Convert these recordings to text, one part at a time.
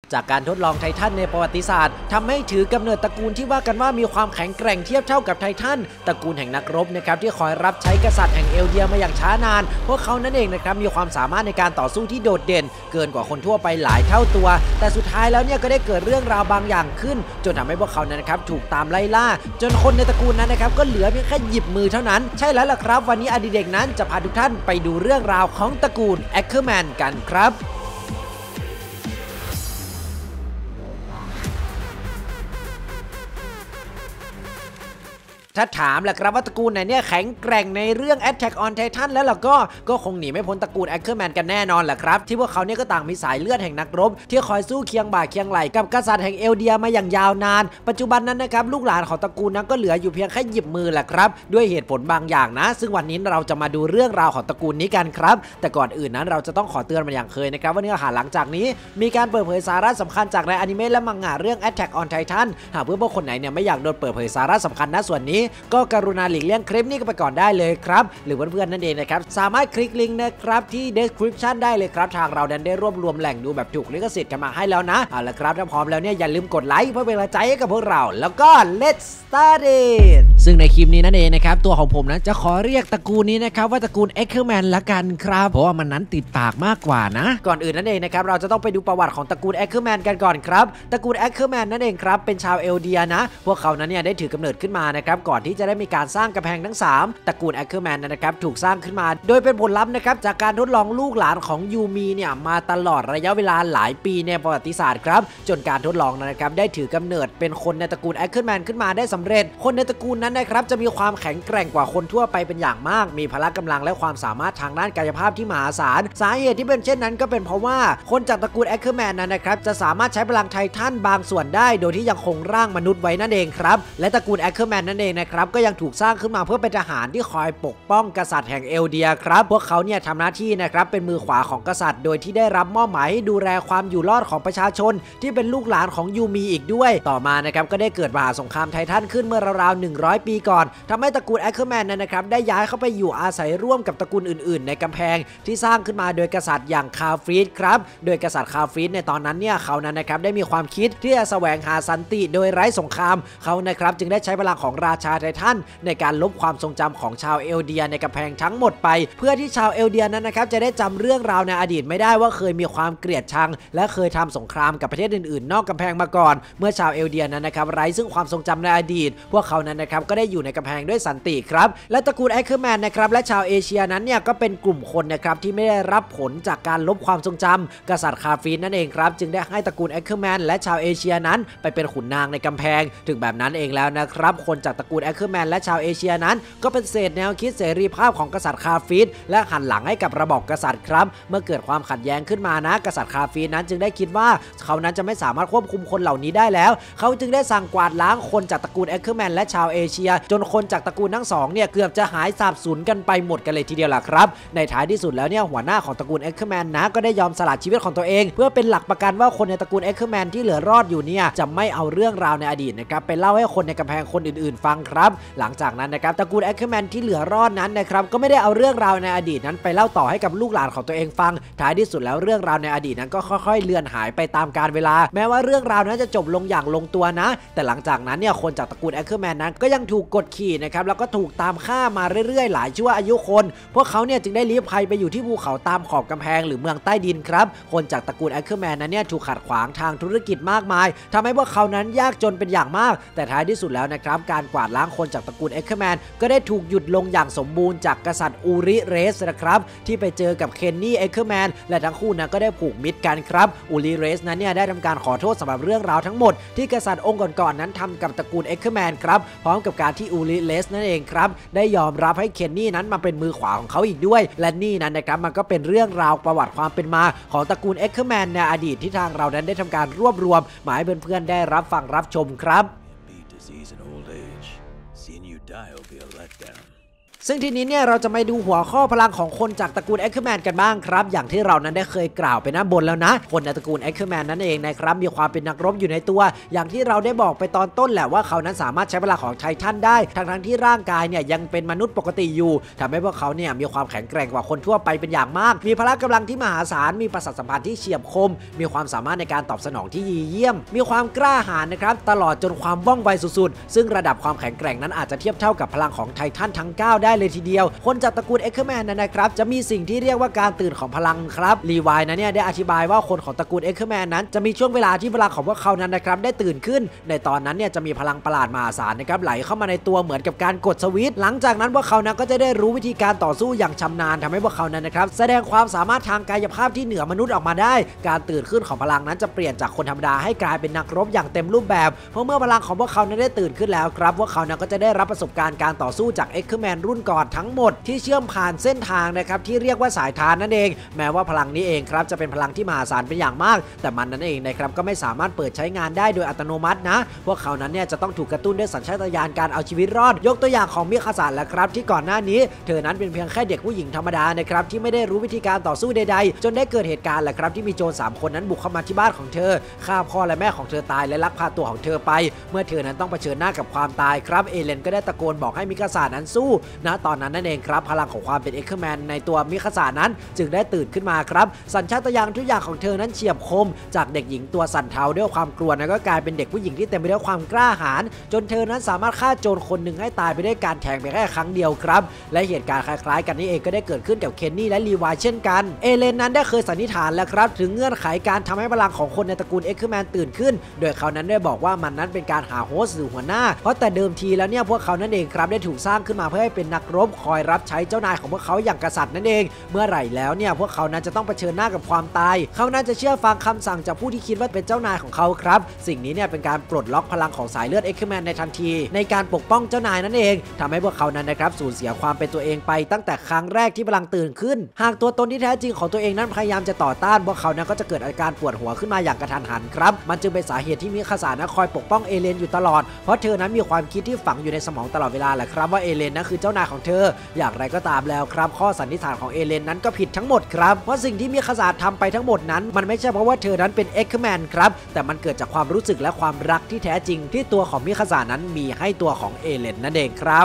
จากการทดลองไททันในประวัติศาสตร์ทำให้ถือกำเนิดตระกูลที่ว่ากันว่ามีความแข็งแกร่งเทียบเท่ากับไททันตระกูลแห่งนักรบนะครับที่คอยรับใช้กษัตริย์แห่งเอลเดียมาอย่างช้านานพวกเขานั่นเองนะครับมีความสามารถในการต่อสู้ที่โดดเด่นเกินกว่าคนทั่วไปหลายเท่าตัวแต่สุดท้ายแล้วเนี่ยก็ได้เกิดเรื่องราวบางอย่างขึ้นจนทำให้พวกเขานั้นนะครับถูกตามไล่ล่าจนคนในตระกูลนั้นนะครับก็เหลือเพียงแค่หยิบมือเท่านั้นใช่แล้วล่ะครับวันนี้อดีเด็กนั้นจะพาทุกท่านไปดูเรื่องราวของตระกูลแอคเคอร์แมนกันครับถ้าถามแหละครับว่าตระกูลไหนเนี่ยแข็งแกร่งในเรื่อง Attack on Titan แล้วก็คงหนีไม่พ้นตระกูล Ackerman กันแน่นอนแหละครับที่พวกเขาเนี่ยก็ต่างมีสายเลือดแห่งนักรบที่คอยสู้เคียงบ่าเคียงไหลกับกษัตริย์แห่งเอลเดียมาอย่างยาวนานปัจจุบันนั้นนะครับลูกหลานของตระกูลนั้นก็เหลืออยู่เพียงแค่หยิบมือแหละครับด้วยเหตุผลบางอย่างนะซึ่งวันนี้เราจะมาดูเรื่องราวของตระกูลนี้กันครับแต่ก่อนอื่นนั้นเราจะต้องขอเตือนมาอย่างเคยนะครับว่าเนื้อหาหลังจากนี้มีการเปิดเผยสาระสำคัญจากในอนิเมะและมังงะเรื่อง Attack on Titan หากเพื่อนคนไหนเนี่ยไม่อยากโดนเปิดเผยสาระสำคัญณส่วนนี้ก็กรุณาหลีกเลี่ยงคลิปนี้ก็ไปก่อนได้เลยครับหรือเพื่อนๆนั่นเองนะครับสามารถคลิกลิงก์นะครับที่ description ได้เลยครับทางเราได้รวบรวมแหล่งดูแบบถูกลิขสิทธิ์กันมาให้แล้วนะเอาละครับถ้าพร้อมแล้วเนี่ยอย่าลืมกดไลค์เพื่อเป็นกำลังใจให้กับพวกเราแล้วก็ let's start it ซึ่งในคลิปนี้นั่นเองนะครับตัวของผมนะจะขอเรียกตระกูลนี้นะครับว่าตระกูล Ackerman ละกันครับเพราะว่ามันนั้นติดปากมากกว่านะก่อนอื่นนั่นเองนะครับเราจะต้องไปดูประวัติของตระกูล Ackerman กันก่อนครับตระกูล Ackerman นั่นเองครับเป็นชาวเอลเดียนะพวกเขานั้นเนี่ยได้ถือกำเนิดขึ้นมานะครับก่อนที่จะได้มีการสร้างกำแพงทั้ง3ตระกูล Ackerman นะครับถูกสร้างขึ้นมาโดยเป็นผลลัพธ์นะครับจากการทดลองลูกหลานของยูมีเนี่ยมาตลอดระยะเวลาหลายปีในประวัติศาสตร์ครับจนการทดลองนะครับได้ถือกำเนิดเป็นคนในตระกูล Ackerman ขึ้นมาได้สำเร็จคนในตระกูลนั้นนะครับจะมีความแข็งแกร่งกว่าคนทั่วไปเป็นอย่างมากมีพละกำลังและความสามารถทางด้านกายภาพที่มหาศาลสาเหตุที่เป็นเช่นนั้นก็เป็นเพราะว่าคนจากตระกูล Ackerman นั้นนะครับจะสามารถใช้พลังไททันบางส่วนได้โดยที่ยังคงร่างมนุษย์ไว้นั่นเองครับและตระกูล Ackerman นั่นเองนะครับก็ยังถูกสร้างขึ้นมาเพื่อเป็นทหารที่คอยปกป้องกษัตริย์แห่งเอลเดียครับพวกเขาเนี่ยทำหน้าที่นะครับเป็นมือขวาของกษัตริย์โดยที่ได้รับมอบหมายให้ดูแลความอยู่รอดของประชาชนที่เป็นลูกหลานของยูมีอีกด้วยต่อมานะครับก็ได้เกิดมหาสงครามไททันขึ้นเมื่อราวๆ100 ปีก่อนทำให้ตระกูล Ackerman นะครับได้ย้ายเข้าไปอยู่อาศัยร่วมกับตระกูลอื่นๆในกำแพงที่สร้างขึ้นมาโดยกษัตริย์อย่างคาฟรีดครับโดยกษัตริย์คาฟรีดในตอนนั้นเนี่ยเขานั้นนะครับได้มีความคิดที่จะแสวงหาสันติโดยไร้สงครามเขานะครับจึงได้ใช้พลังของราชาไททันในการลบความทรงจำของชาวเอลเดียในกำแพงทั้งหมดไปเพื่อที่ชาวเอลเดียนั้นนะครับจะได้จำเรื่องราวในอดีตไม่ได้ว่าเคยมีความเกลียดชังและเคยทำสงครามกับประเทศอื่นๆนอกกำแพงมาก่อนเมื่อชาวเอลเดียนั้นนะครับไร้ซึ่งความทรงจำในอดีตพวกเขานั้นนะครับก็ได้อยู่ในกำแพงด้วยสันติครับและตระกูล Ackerman นะครับและชาวเอเชียนั้นเนี่ยก็เป็นกลุ่มคนนะครับที่ไม่ได้รับผลจากการลบความทรงจำกษัตริย์คาฟีนนั่นเองครับจึงได้ให้ตระกูล Ackerman และชาวเอเชียนั้นไปเป็นขุนนางในกำแพงถึงแบบนั้นเองแล้วนะครับคนจากตระกูล Ackerman และชาวเอเชียนั้นก็เป็นเศษแนวคิดเสรีภาพของกษัตริย์คาฟีนและหันหลังให้กับระบอบกษัตริย์ครับเมื่อเกิดความขัดแย้งขึ้นมานะกษัตริย์คาฟีนนั้นจึงได้คิดว่าเขานั้นจะไม่สามารถควบคุมคนเหล่านี้ได้แล้วเขาจึงได้สั่งกวาดล้างคนจากตระกูล Ackerman และชาวเอเชียจนคนจากตระกูลทั้งสองเนี่ยเกือบจะหายสาบสูญกันไปหมดกันเลยทีเดียวล่ะครับในท้ายที่สุดแล้วเนี่ยหัวหน้าของตระกูล Ackerman นะก็ได้ยอมสละชีวิตของตัวเองเพื่อเป็นหลักประกันว่าคนในตระกูล Ackerman ที่เหลือรอดอยู่เนี่ยจะไม่เอาเรื่องราวในอดีตนะครับไปเล่าให้คนในกำแพงคนอื่นๆฟังครับหลังจากนั้นนะครับตระกูล Ackerman ที่เหลือรอดนั้นนะครับก็ไม่ได้เอาเรื่องราวในอดีตนั้นไปเล่าต่อให้กับลูกหลานของตัวเองฟังท้ายที่สุดแล้วเรื่องราวในอดีตนั้นก็ค่อยๆเลือนหายไปตามกาลเวลาแม้ว่าเรื่องราวนั้นจะจบลงอย่างลงตัวนะแต่หลังจากนั้นเนี่ยคนจากตระกูล Ackerman นั้นก็ยังถูกกดขี่นะครับแล้วก็ถูกตามฆ่ามาเรื่อยๆหลายชั่วอายุคนพวกเขาเนี่ยจึงได้ลี้ภัยไปอยู่ที่ภูเขาตามขอบกำแพงหรือเมืองใต้ดินครับคนจากตระกูล Ackerman นั้นเนี่ยถูกขัดขวางทางธุรกิจมากมายทำให้พวกเขานั้นยากจนเป็นอย่างมากแต่ท้ายที่สุดแล้วนะครับการกวาดล้างคนจากตระกูล Ackerman ก็ได้ถูกหยุดลงอย่างสมบูรณ์จากกษัตริย์อูริเรสนะครับที่ไปเจอกับเคนนี่ Ackerman และทั้งคู่นั้นก็ได้ผูกมิตรกันครับอูริเรสนั้นเนี่ยได้ทำการขอโทษสำหรับเรื่องราวทั้งหมดที่กษัตริย์องค์ก่อนๆนั้นทำกับตระกูล Ackerman ครับพร้อมกับการที่อูริเรสนั่นเองครับได้ยอมรับให้เคนนี่นั้นมาเป็นมือขวาของเขาอีกด้วยและนี่นั้นนะครับมันก็เป็นเรื่องราวประวัติความเป็นมาของตระกูล Ackerman ในอดีตที่ทางเรานั้นได้ทำการรวบรวมมาให้เพื่อนๆได้รับฟังรับชมครับซึ่งทีนี้เนี่ยเราจะมาดูหัวข้อพลังของคนจากตระกูลเอ็กซ์แมนกันบ้างครับอย่างที่เรานั้นได้เคยกล่าวไปด้านบนแล้วนะคนในตระกูลเอ็กซ์แมนนั่นเองนะครับมีความเป็นนักรบอยู่ในตัวอย่างที่เราได้บอกไปตอนต้นแหละว่าเขานั้นสามารถใช้พลังของไททันได้ทั้งที่ร่างกายเนี่ยยังเป็นมนุษย์ปกติอยู่ทำให้พวกเขาเนี่ยมีความแข็งแกร่งกว่าคนทั่วไปเป็นอย่างมากมีพละกำลังที่มหาศาลมีประสาทสัมผัสที่เฉียบคมมีความสามารถในการตอบสนองที่ดีเยี่ยมมีความกล้าหาญนะครับตลอดจนความว่องไวสุดๆซึ่งระดับความแข็งแกร่งนั้นอาจจะเทียบเท่ากับพลังของไททันทั้ง9ได้เลยทีเดียวคนจากตระกูลเอ็กซ์แมนนะครับจะมีสิ่งที่เรียกว่าการตื่นของพลังครับรีไวน์เนี่ยได้อธิบายว่าคนของตระกูลเอ็กซ์แมนนั้นจะมีช่วงเวลาที่พลังของพวกเขานั้นนะครับได้ตื่นขึ้นในตอนนั้นเนี่ยจะมีพลังประหลาดมหาศาลนะครับไหลเข้ามาในตัวเหมือนกับการกดสวิตช์หลังจากนั้นพวกเขานั้นก็จะได้รู้วิธีการต่อสู้อย่างชำนาญทำให้พวกเขานั้นนะครับแสดงความสามารถทางกายภาพที่เหนือมนุษย์ออกมาได้การตื่นขึ้นของพลังนั้นจะเปลี่ยนจากคนธรรมดาให้กลายเป็นนักรบอย่างเต็มรูปแบบเพราะเมื่อพลังของพวกเขานั้นได้ตื่นขึ้นแล้วครับพวกเขานั้นก็จะได้รับประสบการณ์การต่อสู้จากเอ็กซ์แมนรุ่นก่อนทั้งหมดที่เชื่อมผ่านเส้นทางนะครับที่เรียกว่าสายทานนั่นเองแม้ว่าพลังนี้เองครับจะเป็นพลังที่มหาศาลเป็นอย่างมากแต่มันนั้นเองนะครับก็ไม่สามารถเปิดใช้งานได้โดยอัตโนมัตินะพวกเขานั้นเนี่ยจะต้องถูกกระตุ้นด้วยสัญชาตญาณการเอาชีวิตรอดยกตัวอย่างของมิคาซาแหละครับที่ก่อนหน้านี้เธอนั้นเป็นเพียงแค่เด็กผู้หญิงธรรมดานะครับที่ไม่ได้รู้วิธีการต่อสู้ใดๆจนได้เกิดเหตุการณ์แหละครับที่มีโจร3คนนั้นบุกเข้ามาที่บ้านของเธอฆ่าพ่อและแม่ของเธอตายและลักพาตัวของเธอไปเมื่อเธอนั้นต้องเผชิญหน้ากับความตายครับเอเลนก็ได้ตะโกนบอกให้มิคาซานั้นสู้ณตอนนั้นนั่นเองครับพลังของความเป็นเอ็กซ์แมนในตัวมิคาซานั้นจึงได้ตื่นขึ้นมาครับสัญชาตญาณทุกอย่างของเธอนั้นเฉียบคมจากเด็กหญิงตัวสั่นเทาด้วยความกลัวนั้นก็กลายเป็นเด็กผู้หญิงที่เต็มไปด้วยความกล้าหาญจนเธอนั้นสามารถฆ่าโจรคนหนึ่งให้ตายไปด้วยการแทงไปแค่ครั้งเดียวครับและเหตุการณ์คล้ายๆกันนี้เองก็ได้เกิดขึ้นกับเคนนี่และลีวายเช่นกันเอเลนนั้นได้เคยสันนิษฐานแล้วครับถึงเงื่อนไขการทำให้พลังของคนในตระกูลเอ็กซ์แมนตื่นขึ้นโดยเขานั้นได้บอกว่ามันนั้นเป็นการหาโฮสต์หรือหัวหน้าเพราะแต่เดิมทีแล้วเนี่ยพวกเขานั่นเองครับได้ถูกสร้างขึ้นมาเพื่อให้เป็นนักรบคอยรับใช้เจ้านายของพวกเขาอย่างกษัตริย์นั่นเองเมื่อไหร่แล้วเนี่ยพวกเขานั้นจะต้องเผชิญหน้ากับความตายเขานั้นจะเชื่อฟังคำสั่งจากผู้ที่คิดว่าเป็นเจ้านายของเขาครับสิ่งนี้เนี่ยเป็นการปลดล็อกพลังของสายเลือดเอ็กซ์แมนในทันทีในการปกป้องเจ้านายนั่นเองทำให้พวกเขานั้นนะครับสูญเสียความเป็นตัวเองไปตั้งแต่ครั้งแรกที่พลังตื่นขึ้นหากตัวตนที่แท้จริงของตัวเองนั้นพยายามจะต่อต้านพวกเขานั้นก็จะเกิดอาการปวดหัวขึ้นมาอย่างกระทันหันครับมันจึงเป็นสาเหตุที่มิคาซานะคอยปกป้องเอเลนอยู่ตลอดเพราะเธอนั้นมีความคิดที่ฝังอยู่ในสมองตลอดเวลาแหละครับว่าเอเลนนั้นคือเจ้านายของเธออย่างไรก็ตามแล้วครับข้อสันนิษฐานของเอเลนนั้นก็ผิดทั้งหมดครับเพราะสิ่งที่มิคาซาทำไปทั้งหมดนั้นมันไม่ใช่เพราะว่าเธอนั้นเป็นเอ็กซ์แมนครับแต่มันเกิดจากความรู้สึกและความรักที่แท้จริงที่ตัวของมิคาซานั้นมีให้ตัวของเอเลนนั่นเองครับ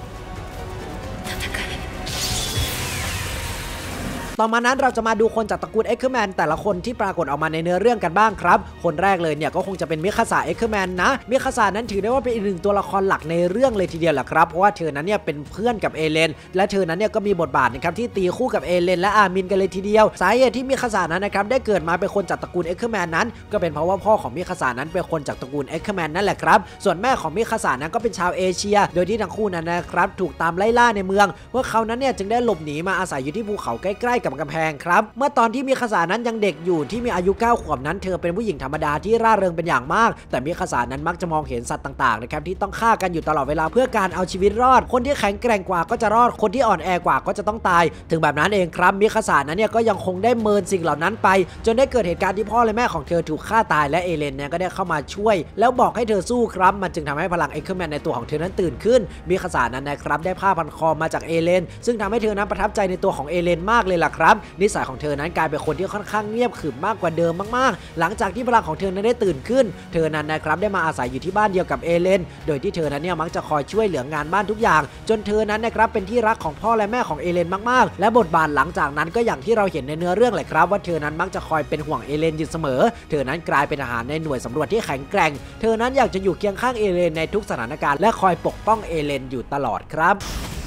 ต่อมานั้นเราจะมาดูคนจากตระกูลเอ็กซ์แมนแต่ละคนที่ปรากฏออกมาในเนื้อเรื่องกันบ้างครับคนแรกเลยเนี่ยก็คงจะเป็นมิคาซาเอ็กซ์แมนนะมิคาซานั้นถือได้ว่าเป็นอีกหนึ่งตัวละครหลักในเรื่องเลยทีเดียวแหละครับเพราะว่าเธอนั้นเนี่ยเป็นเพื่อนกับเอเลนและเธอนั้นเนี่ยก็มีบทบาทนะครับที่ตีคู่กับเอเลนและอามินกันเลยทีเดียวสาเหตุที่มิคาซานั้นนะครับได้เกิดมาเป็นคนจากตระกูลเอ็กซ์แมนนั้นก็เป็นเพราะว่าพ่อของมิคาซานั้นเป็นคนจากตระกูลเอ็กซ์แมนนั่นแหละครับส่วนแม่ของมิคาซานั้นก็เป็นชาวเอเชียโดยที่ทั้งคู่นั้นนะครับถูกตามไล่ล่าในเมืองพวกเขานั้นเนี่ยจึงได้หลบหนีมาอาศัยอยู่ที่ภูเขาใกล้ๆกับกำแพงครับเมื่อตอนที่มิคาซานั้นยังเด็กอยู่ที่มีอายุ9 ขวบนั้นเธอเป็นผู้หญิงธรรมดาที่ร่าเริงเป็นอย่างมากแต่มิคาซานั้นมักจะมองเห็นสัตว์ต่างๆนะครับที่ต้องฆ่ากันอยู่ตลอดเวลาเพื่อการเอาชีวิตรอดคนที่แข็งแกร่งกว่าก็จะรอดคนที่อ่อนแอกว่าก็จะต้องตายถึงแบบนั้นเองครับมิคาซานั้นเนี่ยก็ยังคงได้เมินสิ่งเหล่านั้นไปจนได้เกิดเหตุการณ์ที่พ่อและแม่ของเธอถูกฆ่าตายและเอเลนเนี่ยก็ได้เข้ามาช่วยแล้วบอกให้เธอสู้ครับมันจึงทำให้พลังเอ็กซ์แมนในตัวของเธอนั้นตื่นขึ้นมิคาซานั้นนะครับได้ผ้าพันคอมาจากเอเลนซึ่งทำให้เธอนั้นประทับใจในตัวของเอเลนมากเลยล่ะครับนิสัยของเธอนั้นกลายเป็นคนที่ค่อนข้างเงียบขรึมมากกว่าเดิมมากๆหลังจากที่พลังของเธอนั้นได้ตื่นขึ้นเธอนั้นนะครับได้มาอาศัยอยู่ที่บ้านเดียวกับเอเลนโดยที่เธอนั้นเนี่ยมักจะคอยช่วยเหลืองานบ้านทุกอย่างจนเธอนั้นนะครับเป็นที่รักของพ่อและแม่ของเอเลนมากๆและบทบาทหลังจากนั้นก็อย่างที่เราเห็นในเนื้อเรื่องเลยครับว่าเธอนั้นมักจะคอยเป็นห่วงเอเลนอยู่เสมอเธอนั้นกลายเป็นทหารในหน่วยสำรวจที่แข็งแกร่งเธอนั้นอยากจะอยู่เคียงข้างเอเลนในทุกสถานการณ์และคอยปกป้องเอเลนอยู่ตลอดครับ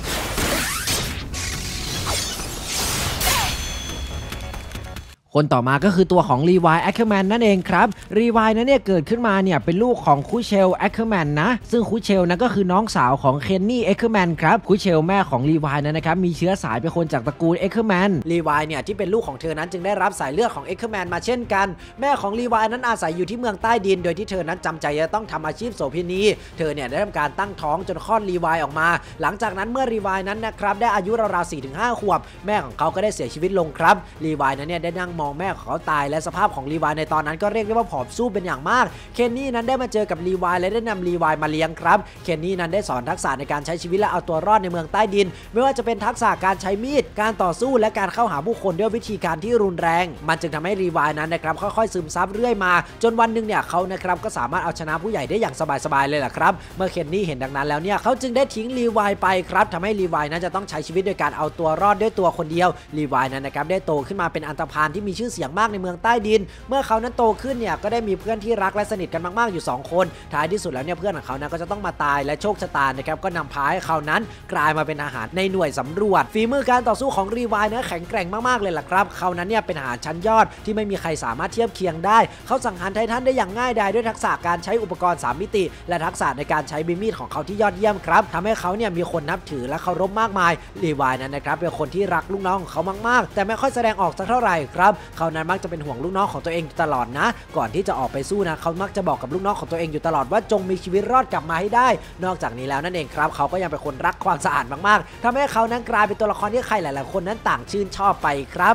คนต่อมาก็คือตัวของรีไวน์แอคเคอร์แมนนั่นเองครับรีไวน์นั้นเนี่ยเกิดขึ้นมาเนี่ยเป็นลูกของคูเชลแอคเคอร์แมนนะซึ่งคูเชลนั้นก็คือน้องสาวของเคนนี่แอคเคอร์แมนครับคูเชลแม่ของรีไวน์นั้นนะครับมีเชื้อสายเป็นคนจากตระกูลแอคเคอร์แมนรีไวน์เนี่ยที่เป็นลูกของเธอนั้นจึงได้รับสายเลือดของแอคเคอร์แมนมาเช่นกันแม่ของรีไวน์นั้นอาศัยอยู่ที่เมืองใต้ดินโดยที่เธอนั้นจำใจจะต้องทำอาชีพโสเภณีเธอเนี่ยได้ทำการตั้งท้องจนคลอดรีไวน์ออกมาหลังจากนั้นเมื่อรีไวน์นั้นนะครับได้อายุราวๆ 4-5 ขวบแม่ของเขาก็ได้เสียชีวิตลงครับรีไวน์นั้นเนี่ยได้นั่งมองแม่ของเขาตายและสภาพของรีวายในตอนนั้นก็เรียกได้ว่าผอมสู้เป็นอย่างมากเคนนี่นั้นได้มาเจอกับรีวายและได้นำรีวายมาเลี้ยงครับเคนนี่นั้นได้สอนทักษะในการใช้ชีวิตและเอาตัวรอดในเมืองใต้ดินไม่ว่าจะเป็นทักษะการใช้มีดการต่อสู้และการเข้าหาผู้คนด้วยวิธีการที่รุนแรงมันจึงทำให้รีวายนั้นนะครับค่อยๆซึมซับเรื่อยมาจนวันหนึ่งเนี่ยเขานะครับก็สามารถเอาชนะผู้ใหญ่ได้อย่างสบายๆเลยแหละครับเมื่อเคนนี่เห็นดังนั้นแล้วเนี่ยเขาจึงได้ทิ้งรีวายไปครับทำให้รีวายนั้นจะต้องใช้ชีวิตโดยการเอาตัวรอดด้วยตัวคนเดียวรีวายนั้นนะครับได้โตขึ้นมาเป็นอันธพาลที่มีชื่อเสียงมากในเมืองใต้ดินเมื่อเขานั้นโตขึ้นเนี่ยก็ได้มีเพื่อนที่รักและสนิทกันมากๆอยู่2คนท้ายที่สุดแล้วเนี่ยเพื่อนของเขานั้นก็จะต้องมาตายและโชคชะตานะครับก็นำพาให้เขานั้นกลายมาเป็นทหารในหน่วยสำรวจฝีมือการต่อสู้ของรีวายนั้นแข็งแกร่งมากๆเลยล่ะครับเขานั้นเนี่ยเป็นทหารชั้นยอดที่ไม่มีใครสามารถเทียบเคียงได้เขาสังหารไททันได้อย่างง่ายดายด้วยทักษะการใช้อุปกรณ์3มิติและทักษะในการใช้มีดของเขาที่ยอดเยี่ยมครับทำให้เขาเนี่ยมีคนนับถือและเคารพมากมายรีวายนั้นนะครับเป็นคนที่รักลูกน้องของเขามากๆแต่ไม่ค่อยแสดงออกสักเท่าไหร่ครับเขานั้นมักจะเป็นห่วงลูกน้องของตัวเองตลอดนะก่อนที่จะออกไปสู้นะเขามักจะบอกกับลูกน้องของตัวเองอยู่ตลอดว่าจงมีชีวิตรอดกลับมาให้ได้นอกจากนี้แล้วนั่นเองครับเขาก็ยังเป็นคนรักความสะอาดมากๆทำให้เขานั้นกลายเป็นตัวละครที่ใครหลายๆคนนั้นต่างชื่นชอบไปครับ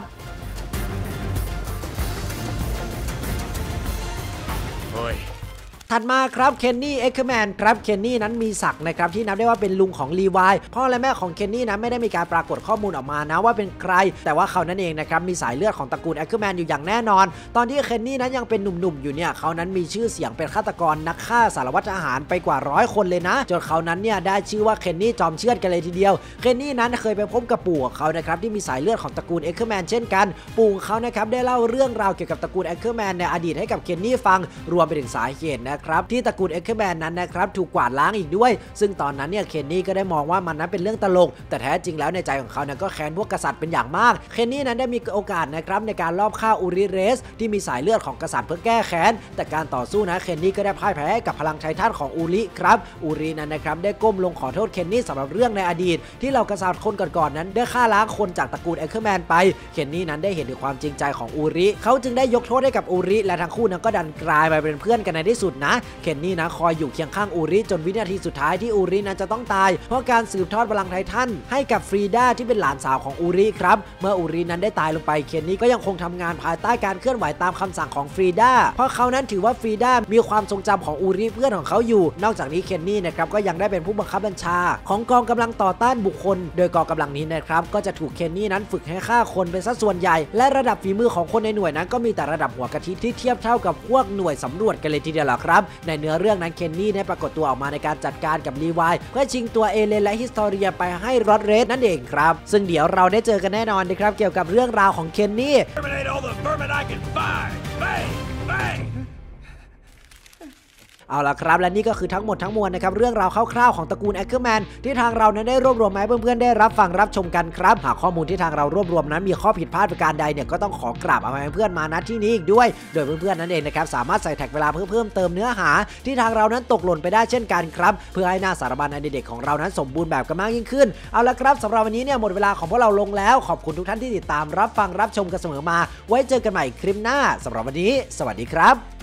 ถัดมาครับเคนนี่เอ็กเคอร์แมนครับเคนนี่นั้นมีศักดิ์นะครับที่นับได้ว่าเป็นลุงของรีวายพ่อและแม่ของเคนนี่นั้นไม่ได้มีการปรากฏข้อมูลออกมานะว่าเป็นใครแต่ว่าเขานั่นเองนะครับมีสายเลือดของตระกูลเอ็กเคอร์แมนอยู่อย่างแน่นอนตอนที่เคนนี่นั้นยังเป็นหนุ่มๆอยู่เนี่ยเขานั้นมีชื่อเสียงเป็นฆาตกรนักฆ่าสารวัตรทหารไปกว่า100คนเลยนะจนเขานั้นเนี่ยได้ชื่อว่าเคนนี่จอมเชือดกันเลยทีเดียวเคนนี่นั้นเคยไปพบกับปู่ของเขานะครับที่มีสายเลือดของตระกูลเอ็กเคอร์แมนเช่นกันปู่ของเขานะครับได้เล่าเรื่องราวเกี่ยวกับตระกูลเอ็กเคอร์แมนในอดีตให้กับเคนนี่ฟังรวมไปถึงสาเหตุนะครับที่ตระกูลเอ็กเคอร์แมนนั้นนะครับถูกกวาดล้างอีกด้วยซึ่งตอนนั้นเนี่ยเคนนี่ก็ได้มองว่ามันนั้นเป็นเรื่องตลกแต่แท้จริงแล้วในใจของเขาเนี่ยก็แค้นพวกกษัตริย์เป็นอย่างมากเคนนี่นั้นได้มีโอกาสนะครับในการลอบฆ่าอูริเรสที่มีสายเลือดของกษัตริย์เพื่อแก้แค้นแต่การต่อสู้นะเคนนี่ก็ได้พ่ายแพ้กับพลังไททันของอูริครับอูรินั้นนะครับได้ก้มลงขอโทษเคนนี่สำหรับเรื่องในอดีตที่เหล่ากษัตริย์คนก่อนๆนั้นได้ฆ่าล้างคนจากตระกูลเอ็กเคอร์แมนไปเคนนี่นั้นได้เห็นถึงความจริงใจของอูริเขาจึงได้ยกโทษให้กับอูริและทั้งคู่นั้นก็ดันกลายมาเป็นเพื่อนกันในที่สุดนะเคนนี่นะคอยอยู่เคียงข้างอูริจนวินาทีสุดท้ายที่อูรินั้นจะต้องตายเพราะการสืบทอดพลังไททันให้กับฟรีดาที่เป็นหลานสาวของอูริครับเมื่ออูรินั้นได้ตายลงไปเคนนี่ก็ยังคงทำงานภายใต้การเคลื่อนไหวตามคำสั่งของฟรีดาเพราะเขานั้นถือว่าฟรีดามีความทรงจำของอูริเพื่อนของเขาอยู่นอกจากนี้เคนนี่นะครับก็ยังได้เป็นผู้บังคับบัญชาของกองกำลังต่อต้านบุคคลโดยกองกำลังนี้นะครับก็จะถูกเคนนี่นั้นฝึกให้ฆ่าคนเป็นสัดส่วนใหญ่และระดับฝีมือของคนในหน่วยนั้นก็มีแต่ระดับหัวกะทิที่เทียบเท่ากับพวกหน่วยสำรวจกันเลยทีเดียวล่ะครับในเนื้อเรื่องนั้นเคนนี่ได้ปรากฏตัวออกมาในการจัดการกับรีวายเพื่อชิงตัวเอเลนและฮิสตอเรียไปให้รอดเรสนั่นเองครับซึ่งเดี๋ยวเราได้เจอกันแน่นอนนะครับเกี่ยวกับเรื่องราวของเคนนี่เอาล่ะครับและนี่ก็คือทั้งหมดทั้งมวลนะครับเรื่องราวคร่าวๆของตระกูลเอ็กเคอร์แมนที่ทางเรานั้นได้รวบรวมมาให้เพื่อนๆได้รับฟังรับชมกันครับหากข้อมูลที่ทางเรารวบรวมนั้นมีข้อผิดพลาดประการใดเนี่ยก็ต้องขอกราบเอาไว้เพื่อนมาณที่นี้อีกด้วยโดยเพื่อนๆนั้นเองนะครับสามารถใส่แท็กเวลาเพื่อเพิ่มเติมเนื้อหาที่ทางเรานั้นตกหล่นไปได้เช่นกันครับเพื่อให้หน้าสารบัญอันเด็กของเรานั้นสมบูรณ์แบบกันมากยิ่งขึ้นเอาละครับสำหรับวันนี้เนี่ยหมดเวลาของพวกเราลงแล้วขอบคุณทุกท่านที่ติดตามรับฟังรับชมกันเสมอมาไว้เจอกันใหม่คลิปหน้าสำหรับวันนี้สวัสดีครับ